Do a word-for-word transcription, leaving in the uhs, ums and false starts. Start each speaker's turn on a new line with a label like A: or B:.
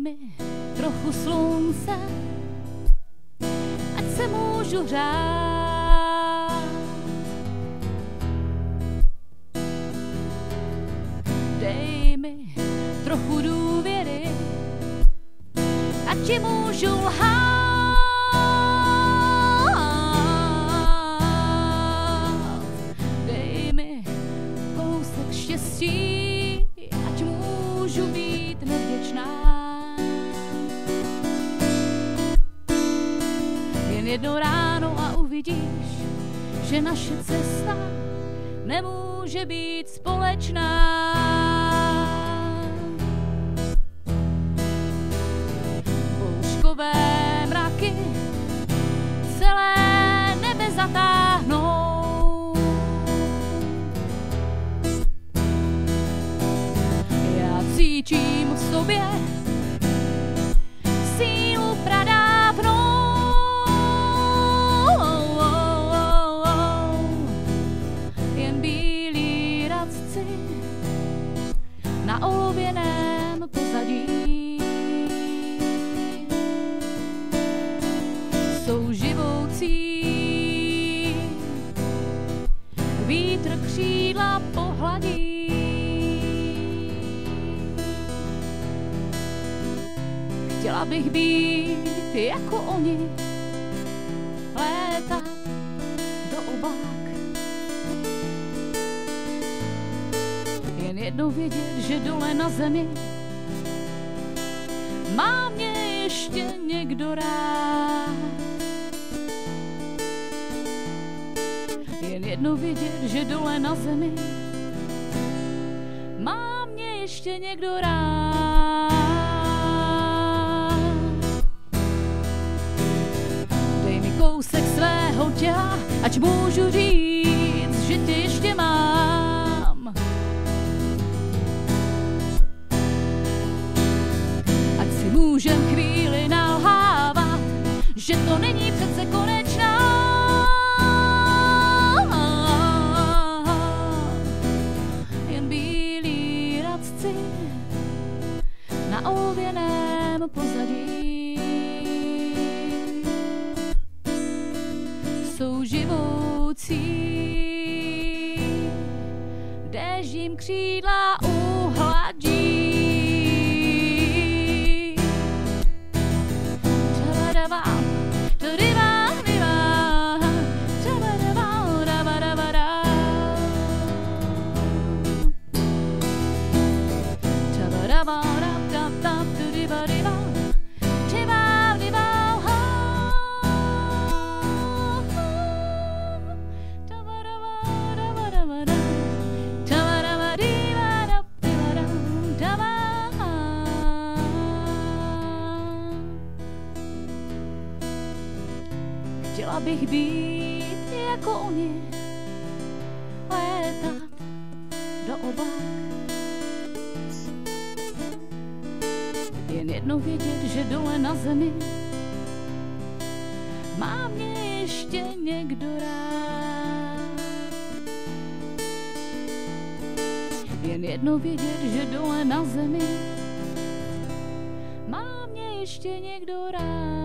A: mi trochu slunce, ať se můžu řát. Dej mi trochu důvěry, ať ti můžu lhát. Dej mi kousek štěstí, ať můžu být nevděčná. Jen jedno ráno a uvidíš, že naše cesta nemůže být společná. Bouřkové mraky celé nebe zatáhnou. Já cítím v sobě sílu pradávnou. Jen bílí radci na olověném pozadí jsou živoucí. Vítr křídla pohladí. Chtěla bych být jako oni, létat do obák. Jen jednou vědět, že dole na zemi má mě ještě někdo rád. Jen jednou vědět, že dole na zemi má mě ještě někdo rád. Dej mi kousek svého těla, ať můžu říct, že tě ještě mám. Ať si můžem chvíli nalhávat, že to není přece konečná. Jen bílí radci na olověném pozadí jsou živoucí. Déšť jim křídla uhladí. Chtěla bych být jako oni, létat do obák. Jen jednou vědět, že dole na zemi má mě ještě někdo rád. Jen jednou vědět, že dole na zemi má mě ještě někdo rád.